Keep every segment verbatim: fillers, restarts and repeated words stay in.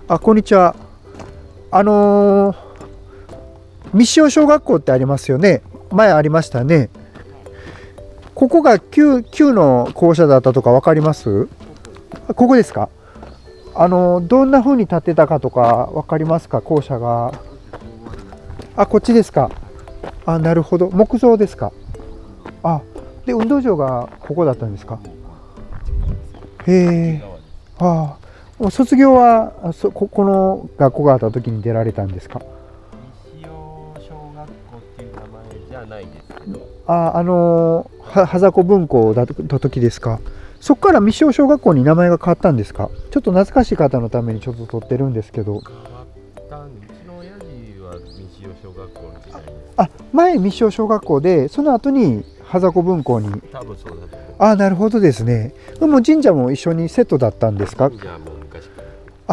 あ、こんにちは。あのー、未塩小学校ってありますよね。前ありましたね。ここが 旧, 旧の校舎だったとか分かります？ここですか？あのー、どんな風に建てたかとか分かりますか？校舎が。あ、こっちですか。あ、なるほど。木造ですか。あ、で運動場がここだったんですか。へえ。ああ、卒業はそ こ, この学校があった時に出られたんですか。 西尾小学校っていう名前じゃないですけど、 あ、あのは羽子分校だった時ですか。そこから未尾小学校に名前が変わったんですか。ちょっと懐かしい方のためにちょっと取ってるんですけど。 変わったんで、うちの親父は西尾小学校の時代です。 あ、前未尾小学校でその後に羽子分校に。 多分そうだと思う。 あ、なるほどですね。でも神社も一緒にセットだったんですか。 神社も昔から。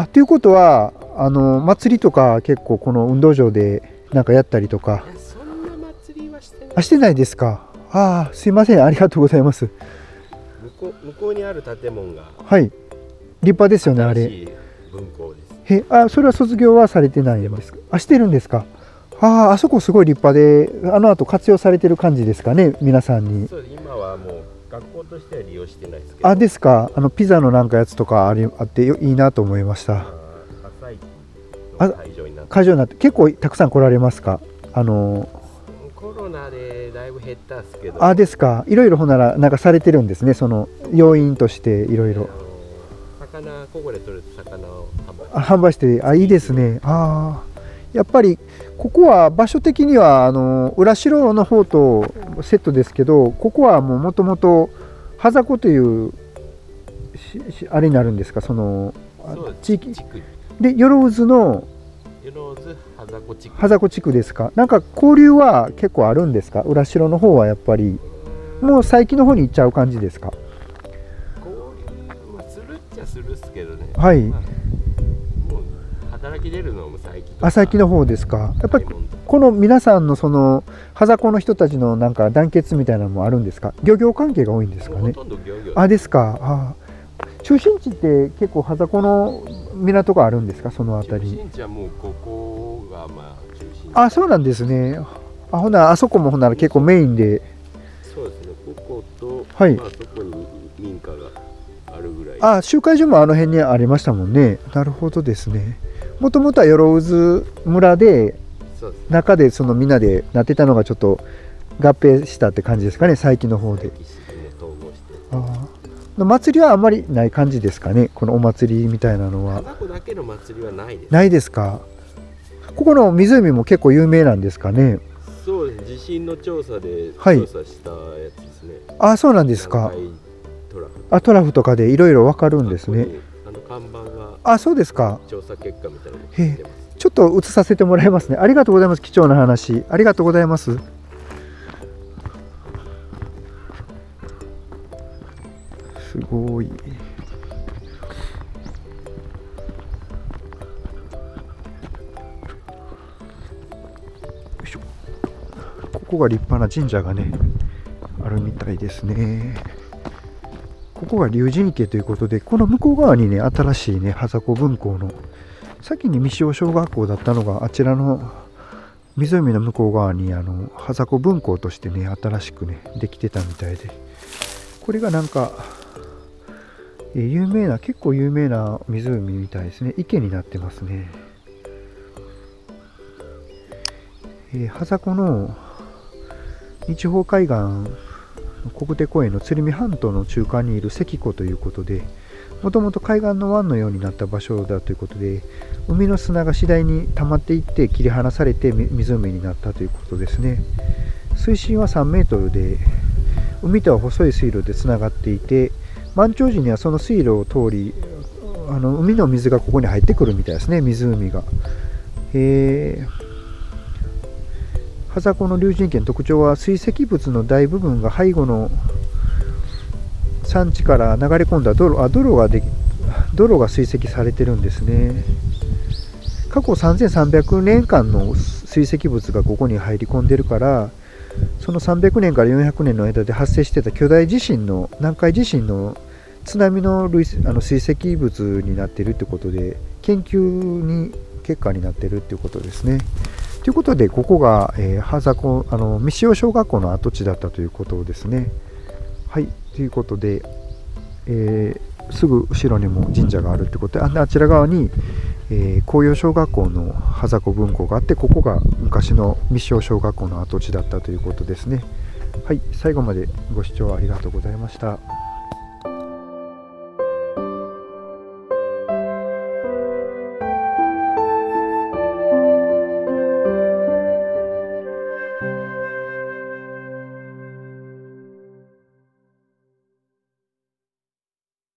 あ、ということはあの祭りとか結構この運動場でなんかやったりとか。 いや、そんな祭りはしてない。 あ、してないですか。ああ、すいません、ありがとうございます。 向こう、向こうにある建物がはい、立派ですよね、あれ。 新しい分校です。 へ、あ、それは卒業はされてないんですか。あ、してるんですか。ああ、あそこすごい立派で、あの後活用されてる感じですかね、皆さんに。 そうです。今はもう学校としては利用してないですけど。 あ、ですか。あのピザのなんかやつとかありあっていいなと思いました。 朝市の会場になって。 会場になって結構たくさん来られますか。あのコロナでだいぶ減ったんですけど。 あ、ですか。いろいろほんならなんかされてるんですね。その要因としていろいろ。 魚、ここで取れた魚を販売。 あ、販売して、あ、いいですね。ああ、やっぱりここは場所的にはあの浦代の方とセットですけど、ここはもともと羽子というあれになるんですか。その地域で万渦の羽子地区羽子地区ですか。なんか交流は結構あるんですか。浦代の方はやっぱりもう佐伯の方に行っちゃう感じですか。 交流はするっちゃするっすけどね。 はい、 まあ、もう働き出るのも佐伯とか。 あ、佐伯の方ですか。やっぱりこの皆さんのその羽子の人たちのなんか団結みたいなのもあるんですか。漁業関係が多いんですかね。 ほとんど漁業。 あ、ですか。あ、中心地って結構羽子の港があるんですか。そのあたり。 中心地はもうここがまあ中心地。 あ、そうなんですね。あ、ほなあそこもほんなら結構メインで。 そうですね。ここと、 はい、 まあそこに民家があるぐらい。 あ、集会所もあの辺にありましたもんね。なるほどですね。もともとは万渦村で中でそのみんなでなってたのがちょっと合併したって感じですかね。佐伯の方で。ああ、祭りはあんまりない感じですかね。このお祭りみたいなのは。 羽子だけの祭りはないです。 ないですか。ここの湖も結構有名なんですかね。 そうです。地震の調査で調査したやつですね。 はい、あ、そうなんですか。 トラフ。 あ、トラフとかでいろいろわかるんですね。 あの看板が。 あ、そうですか。 調査結果みたいなのが出てます。 ちょっと映させてもらいますね。ありがとうございます。貴重な話ありがとうございます。すごい。ここが立派な神社がねあるみたいですね。ここが龍神池ということで、この向こう側にね新しいね羽子分校の先に未尾小学校だったのがあちらの湖の向こう側にあの羽子分校としてね新しくねできてたみたいで、これがなんかえ有名な結構有名な湖みたいですね。池になってますね。えー、羽子の日宝海岸国定公園の鶴見半島の中間にいる関湖ということで、もともと海岸の湾のようになった場所だということで、海の砂が次第に溜まっていって切り離されて湖になったということですね。水深はさんメートルで、海とは細い水路でつながっていて、満潮時にはその水路を通り、あの海の水がここに入ってくるみたいですね、湖が。えー羽子の龍神池の特徴は水石物の大部分が背後の山地から流れ込んだ泥、あ、泥がで泥が堆積されてるんですね。過去さんぜんさんびゃくねんかんの堆積物がここに入り込んでるから、そのさんびゃくねんからよんひゃくねんの間で発生してた巨大地震の南海地震の津波の累あの堆積物になっているということで、研究に結果になっているということですね。ということで、ここが、えー、羽迫あの未使用小学校の跡地だったということですね。はい、ということで、えー、すぐ後ろにも神社があるということで、あ、あちら側に、えー、紅葉小学校の羽迫分校があって、ここが昔の未使用小学校の跡地だったということですね。はい、最後までご視聴ありがとうございました。